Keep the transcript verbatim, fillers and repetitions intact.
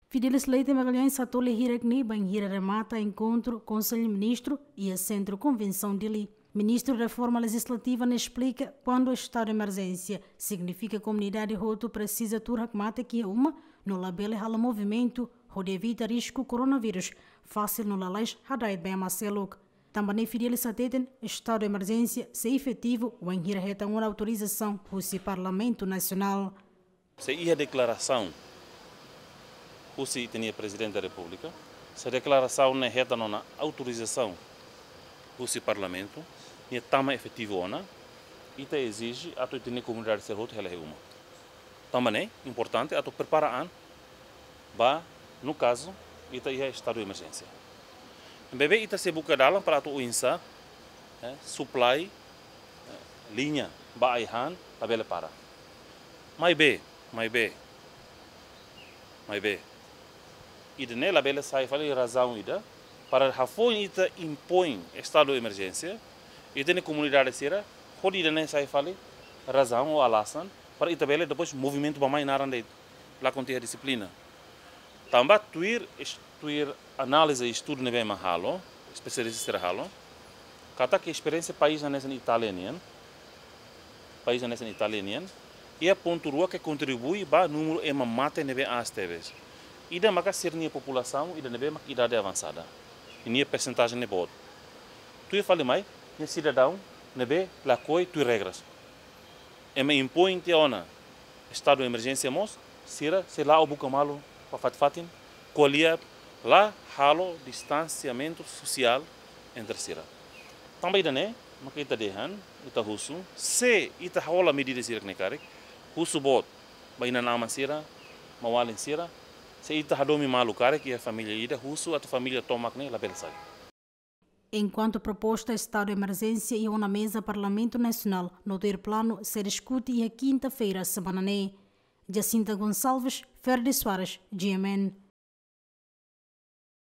Fidelis Leite Magalhães Satole Hirakni Banhira remata encontro Conselho Ministro e a Centro Convenção de Li. Ministro da Reforma Legislativa explica quando o estado de emergência significa que a comunidade roto precisa turra mata que é uma no labele hala movimento onde evita risco coronavírus fácil no lalais hadai bem maceluk. Também Fidelis Sateten estado de emergência se efetivo o Banhira reta uma autorização do Parlamento Nacional. Se ia declaração o se tinha Presidente da República, se declaração não é na autorização do Parlamento, não é tão efetivo ona, e te exige a tu ter comunidade ser rota ela é uma. Também é importante a tu preparar ba no caso ita é estado de emergência. Bebê ita se busca dalam para tu insa eh, supply eh, linha ba aihan tabela para. Mai be, mai be, mai be. Ida nela bela sai fala razão ida para hafon ita impõe estado de emergência ida na comunidade será pode ida nem sai fala razão ou alasan para ita bela depois movimento ba mais narande lá contém a disciplina também tuir tuir análise e estudo nebe mahalo especialista será halo kata que experiência país nessa italianian país nessa italianian e a ponto rua que contribui ba número é mate nebe as teves ida maka ser a população ida nebe mak idade avançada e nia percentagem nebe bot tu ia fale mai nia cidadão nebe la coi tu regras e me impõe te ona estado de emergência mos sira se lá o buca malo para fat fatin colia lá halo distanciamento social entre sira também ida né maka ita dehan ita husu se ita rola medida sira nekare husu bot baina nama sira mawalin sira se ita hadomi malu cara que a família ida russo a família toma que nem la belsa. Enquanto proposta estado de emergência e uma mesa Parlamento Nacional no ter plano ser discute e a quinta-feira semana né. Jacinta Gonçalves, Ferdi Soares, G M N.